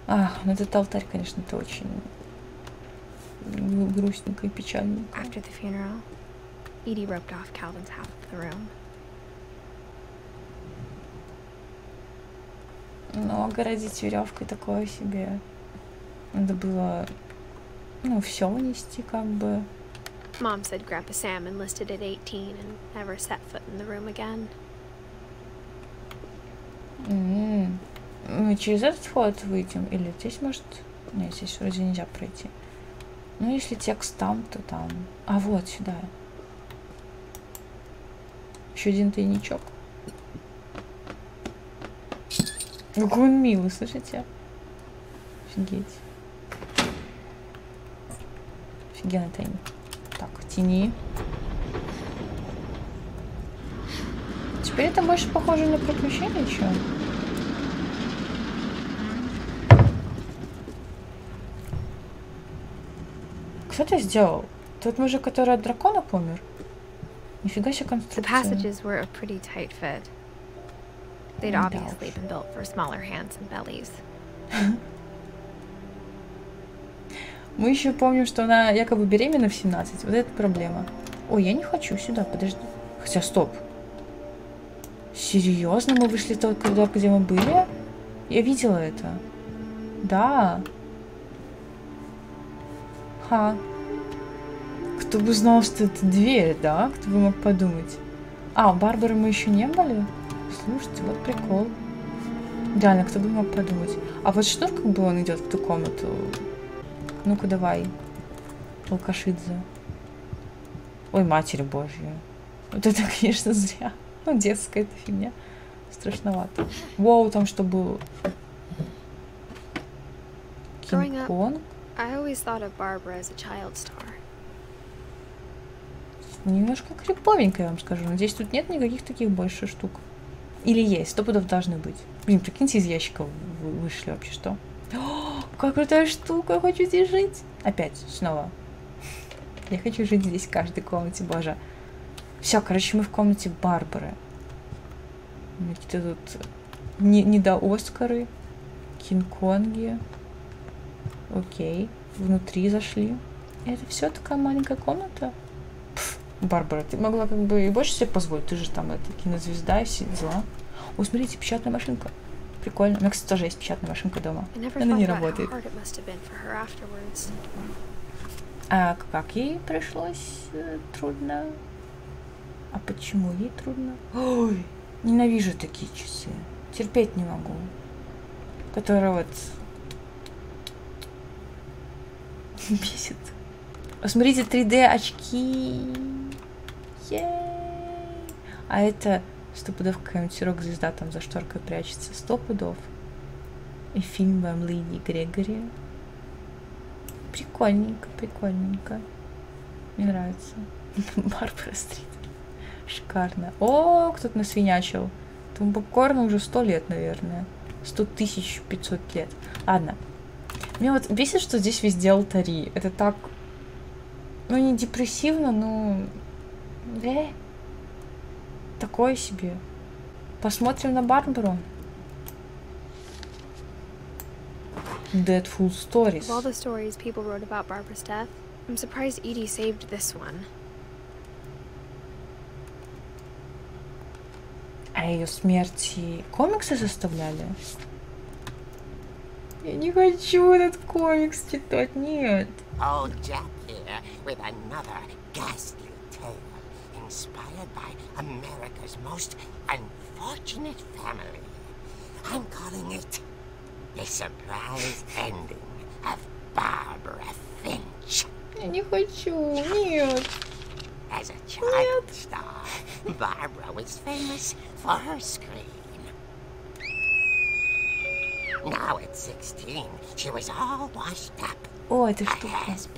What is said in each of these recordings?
Ну этот алтарь, конечно, это очень грустненько и печальненько. After the funeral, Edie roped off Calvin's half of the room. Но огородить веревкой такое себе. Надо было, все унести, как бы. Mom said Grandpa Sam enlisted at 18 and never set foot in the room again. Мы через этот вход выйдем? Или здесь, может... Нет, здесь вроде нельзя пройти. Ну, если текст там, то там. А вот сюда. Еще один тайничок. Какой он милый, слышите? Офигеть. Офигенный тайник. Так, в тени. Теперь это больше похоже на приключение, чем. Кто это сделал? Тот мужик, который от дракона помер? Нифига себе конструкция. The passages were a pretty tight fit. They'd obviously been built for smaller hands and bellies. Мы еще помним, что она якобы беременна в 17. Вот это проблема. Ой, я не хочу сюда, подожди. Хотя, стоп. Серьезно? Мы вышли в тот коридор, где мы были? Я видела это. Да. Кто бы знал, что это дверь, да? Кто бы мог подумать? У Барбары мы еще не были? Слушайте, вот прикол. Реально, кто бы мог подумать? А вот что, как бы он идет в ту комнату? Ну-ка, давай. Алкашидзе. Ой, Матерь Божья. Вот это, конечно, зря. Детская эта фигня. Страшновато. Воу, там что было? Кинг-Конг? I always thought of Barbara as a child star. Немножко криповенько, я вам скажу. Надеюсь, тут нет никаких таких больше штук. Или есть, 100 пудов должны быть. Блин, прикиньте, из ящика вышли вообще, что? О, какая крутая штука, я хочу здесь жить. Опять, снова. Я хочу жить здесь в каждой комнате, боже. Все, короче, мы в комнате Барбары. Какие-то тут недооскары, Кинг-Конги. Окей, внутри зашли. Это все такая маленькая комната? Барбара, ты могла как бы и больше себе позволить. Ты же там кинозвезда и все дела. О, смотрите, печатная машинка. Прикольно. У меня, кстати, тоже есть печатная машинка дома. Она не работает. А как ей пришлось трудно? А почему ей трудно? Ой, ненавижу такие часы. Терпеть не могу. Которые вот... бесит. Посмотрите, 3D очки. А это 100 пудов какая-нибудь рок-звезда там за шторкой прячется. 100 пудов. И фильм вам Леди Грегори. Прикольненько, прикольненько. Мне нравится. Барбара Стрит. Шикарно. О, кто-то насвинячил. Этому попкорну уже 100 лет, наверное. 100 500 лет. Ладно. Меня вот бесит, что здесь везде алтари. Это так... не депрессивно, но... Такое себе. Посмотрим на Барбару. Deadful Stories. Of all the stories people wrote about Barbara's death, I'm surprised Edie saved this one. А ее смерти комиксы заставляли? Я не хочу этот комикс читать, нет. Old Jack here with another ghastly tale inspired by America's most unfortunate family. I'm calling it The Surprise Ending of Barbara Finch. Я не хочу, нет. As a child star, Barbara was famous for her scream. Now at 16, she was all washed up. О, это штука.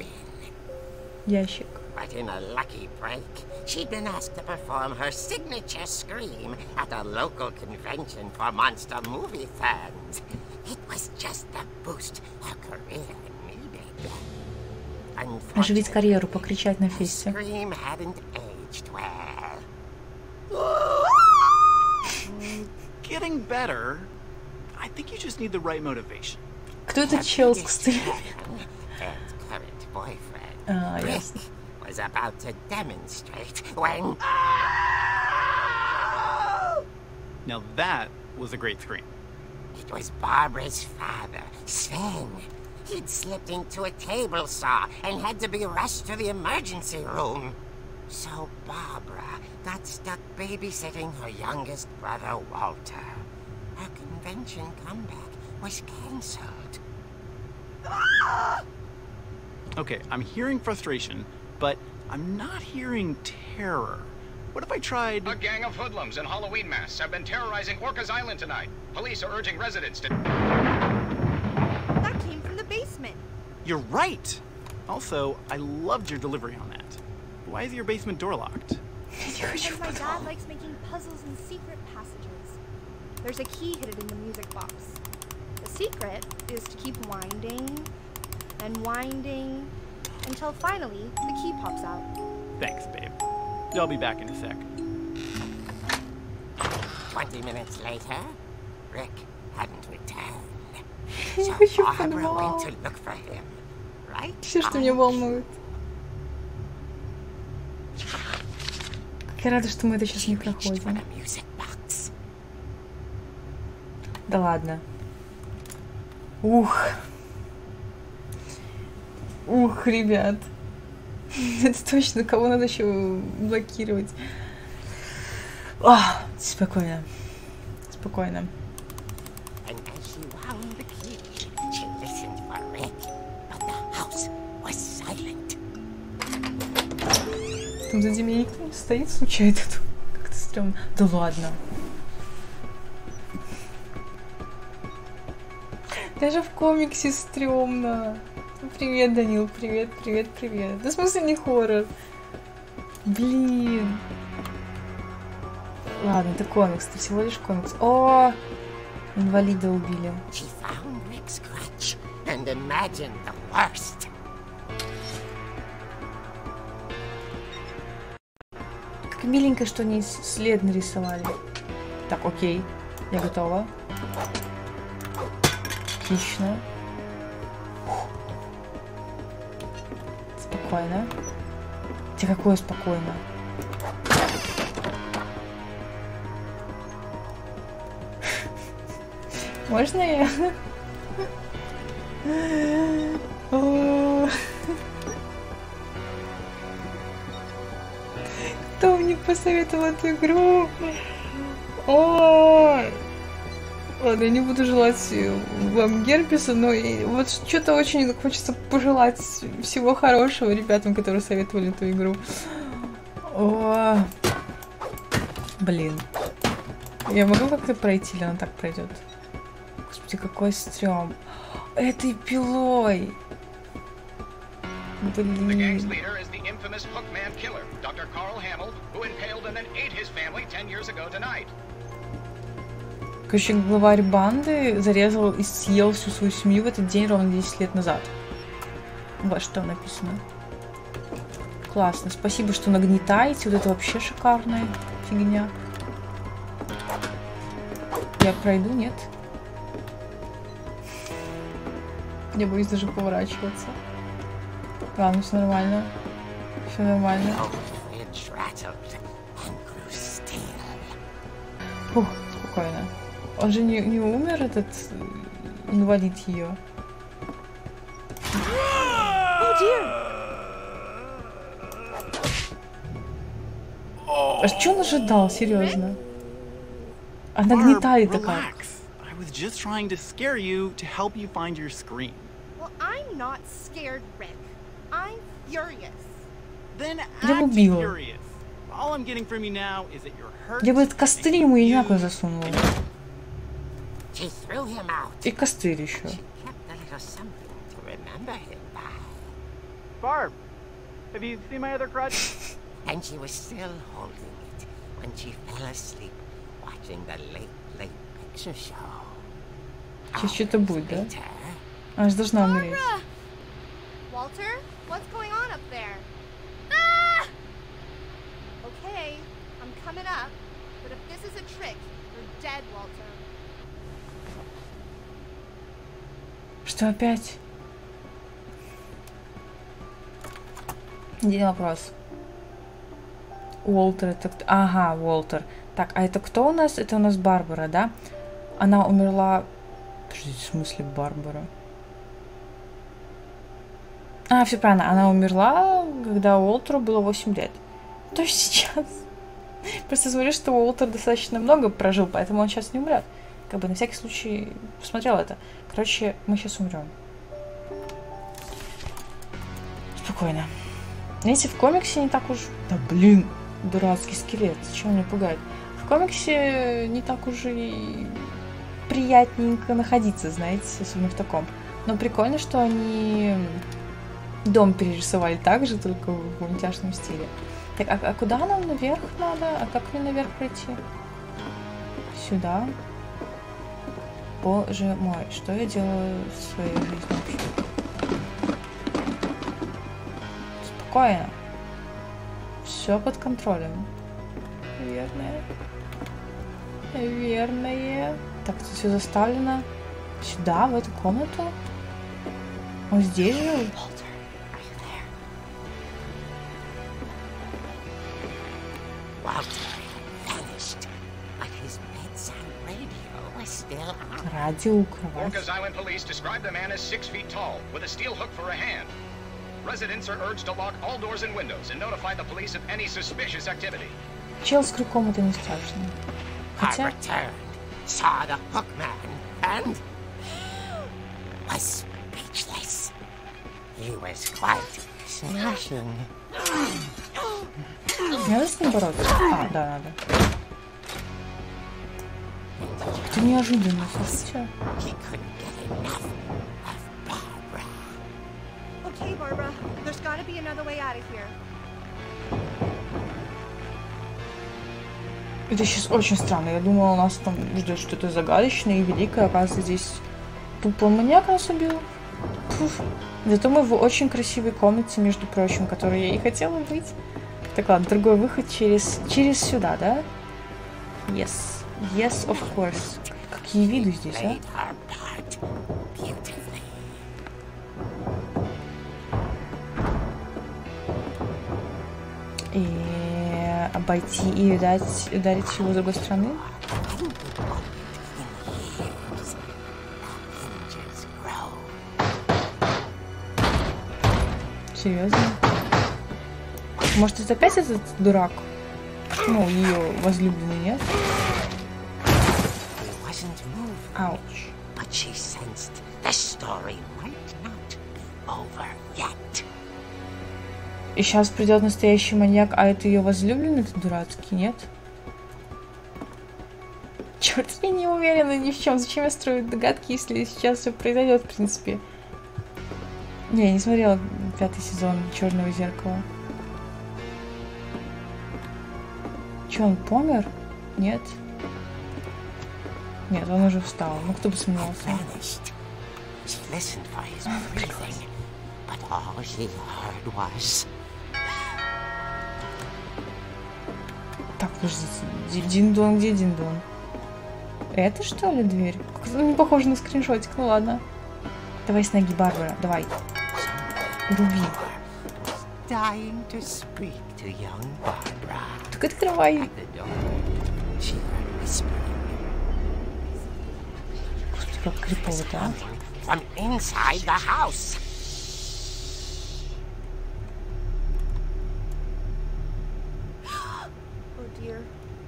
Ящик. But in a lucky break, she'd been asked to perform her signature scream at a local convention for monster movie fans. It was just the boost her career needed. Оживить карьеру, покричать на фесте. Scream hadn't aged well. Getting better. I think you just need the right motivation. Кто этот чел с костылями? Fed's current boyfriend, А, Rick, ясно. was about to demonstrate when... Now that was a great scream. It was Barbara's father, Sven. He'd slipped into a table saw and had to be rushed to the emergency room. So Barbara got stuck babysitting her youngest brother, Walter. Her convention comeback was cancelled. Okay, I'm hearing frustration, but I'm not hearing terror. What if I tried... A gang of hoodlums in Halloween masks have been terrorizing Orcas Island tonight. Police are urging residents to... That came from the basement. You're right! Also, I loved your delivery on that. Why is your basement door locked? Because my dad likes making puzzles and secret passages. There's a key hidden in the music box. The secret is to keep winding and winding until finally the key pops out. Thanks, babe. I'll be back in a sec. 20 minutes later, Rick hadn't returned. Я So хочу в Barbara подвал. went to look for him. Right? Все, что меня волнует. Как я рада, что мы это сейчас не Reached for проходим. the music box. Да ладно. Ух. Ух, ребят. Это точно, кого надо еще блокировать. Спокойно. Спокойно. And as she wound the key, she listened for Rick, but the house was silent. Там сзади меня никто не стоит, случайно тут. Как-то стрёмно. Да ладно. Даже в комиксе стрёмно. Привет, Данил, привет, привет, привет. Да в смысле не хоррор. Блин. Ладно, это комикс, это всего лишь комикс. О, инвалида убили. She found Rick's crutch and imagined the worst. Как миленько, что они след нарисовали. Так, окей, я готова. Отлично. Спокойно. Хотя какое спокойно? Можно я? О. Кто мне посоветовал эту игру? Ой. Ладно, я не буду желать вам герпеса, но вот что-то очень хочется пожелать всего хорошего ребятам, которые советовали эту игру. О. Блин. Я могу как-то пройти, или она так пройдет? Господи, какой стрём. Этой пилой. The gang's Блин. leader is the infamous Hookman killer, Dr. Carl Hamill, who impaled and then ate his family 10 years ago tonight. Короче, главарь банды зарезал и съел всю свою семью в этот день ровно 10 лет назад. Вот что написано. Классно. Спасибо, что нагнетаете. Вот это вообще шикарная фигня. Я пройду, нет? Я боюсь даже поворачиваться. Ладно, все нормально. Все нормально. The fridge rattled and grew still. Фух, спокойно. Он же не умер, этот инвалид ее. А что он ожидал, серьезно? А нагнетает-то как? Relax. I was just trying to scare you to help you find your scream. Well, I'm not scared, Rick. I'm furious. Then Я бы act убила. furious. All I'm getting from you now is that you're hurt. Я бы этот костыль ему и нахуй засунула. She threw him out. И костыль еще. She kept a little something to remember him by. Barb, have you seen my other crutch? And she was still holding it when she fell asleep watching the late picture show. Сейчас что-то будет, да? Later, Она же должна умереть. Barbara! Walter, what's going on up there? Ah! Okay, I'm coming up, but if this is a trick, you're dead, Walter. Что опять? Один вопрос. Уолтер это кто? Ага, Уолтер. Так, а это кто у нас? Это у нас Барбара, да? Она умерла... Подождите, в смысле Барбара? А, все правильно. Она умерла, когда Уолтеру было 8 лет. То есть сейчас. Просто смотрю, что Уолтер достаточно много прожил, поэтому он сейчас не умрет. Как бы на всякий случай посмотрел это. Короче, мы сейчас умрем. Спокойно. Знаете, в комиксе не так уж... Да блин, дурацкий скелет. Зачем меня пугать? В комиксе не так уж и приятненько находиться, знаете, особенно в таком. Но прикольно, что они дом перерисовали так же, только в мультяшном стиле. Так, а куда нам наверх надо? А как мне наверх пройти? Сюда. Боже мой, что я делаю в своей жизни вообще? Спокойно. Все под контролем. Наверное. Наверное. Так, тут все заставлено. Сюда, в эту комнату. Он здесь же? Радио у кровати. Orcas Island police describe the man as 6 feet tall, with a steel hook for a hand. Residents are urged to lock all doors and windows and notify the police of any suspicious activity. Чел с крюком это не страшно. Хотя... I returned, saw the hook man, and was speechless. He was quite smashing. Не надо с ним бороться? А, да, надо. Это неожиданно, слушайте. He couldn't get enough of Barbara. Okay, Barbara. There's gotta be another way out of here. Это сейчас очень странно. Я думала, у нас там ждет что-то загадочное и великое. Оказывается, здесь тупо маньяк нас убил. Пуф. Зато мы в очень красивой комнате, между прочим, в которой я и хотела быть. Так, ладно, другой выход через сюда, да? Yes. Yes, of course. Какие виды здесь, а? Played her part beautifully. И обойти и ударить его с другой стороны? Серьезно? Может, это опять этот дурак? Ну, ее возлюбленный, нет? Ауч. But she sensed the story might not be over yet. И сейчас придет настоящий маньяк, а это ее возлюбленный, этот дурацкий, нет? Черт, я не уверена ни в чем. Зачем я строю догадки, если сейчас все произойдет, в принципе? Не, я не смотрела 5-й сезон Черного зеркала. Че, он помер? Нет. Нет, он уже встал. Ну, кто бы сомневался. She listened for his breathing, but all she heard was... Так, подождите. Диндон, где Диндон? Это что ли дверь? Как-то не похоже на скриншотик, ну ладно. Давай с ноги, Барбара, давай. Руби. Dying to speak to young Barbara. Так открывай. At the door, she heard whispering. Господи, как крипово-то, а? From inside the house. Oh dear.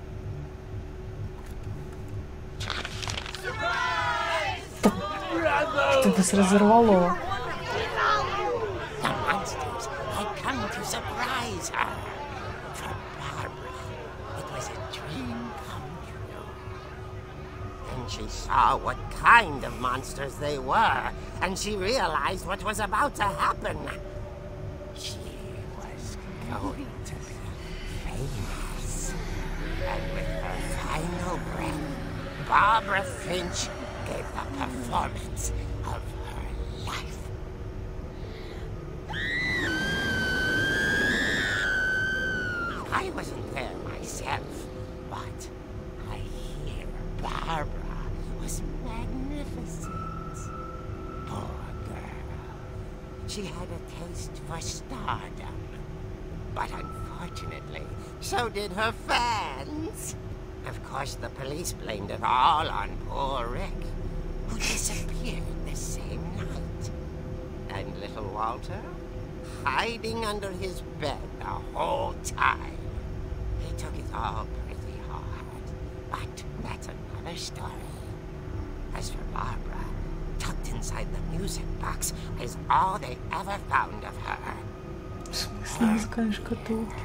Что-то нас разорвало. The monsters had come to surprise her. For Barbara, it was a dream come true. Then she saw what kind of monsters they were, and she realized what was about to happen. She was going to be famous. And with her final breath, Barbara Finch gave the performance of her life. I wasn't there myself, but I hear Barbara was magnificent. Oh, she had a taste for stardom. But unfortunately, so did her fans. Of course, the police blamed it all on poor Rick, who disappeared the same night. And little Walter, hiding under his bed the whole time. He took it all pretty hard, but that's another story. As for Barbara, tucked inside the music box is all they ever found of her. В смысле музыкальной шкатулки?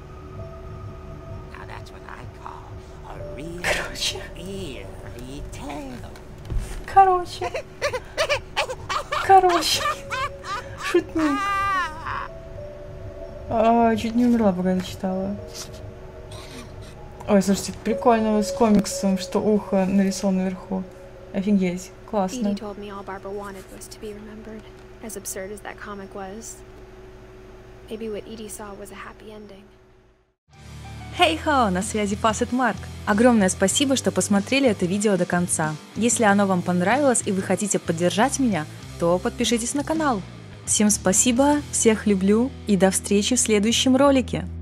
Now that's what I call a real eerie tale. Короче. Шутник. Чуть не умерла, пока это читала. Ой, слушайте, прикольно с комиксом, что ухо нарисовано наверху. Офигеть, классно. Edie told me all Barbara wanted was to be remembered, as absurd as that comic was. Maybe what Edie saw was a happy ending. Хей-хо, на связи Фасет Марк. Огромное спасибо, что посмотрели это видео до конца. Если оно вам понравилось и вы хотите поддержать меня, то подпишитесь на канал. Всем спасибо, всех люблю и до встречи в следующем ролике.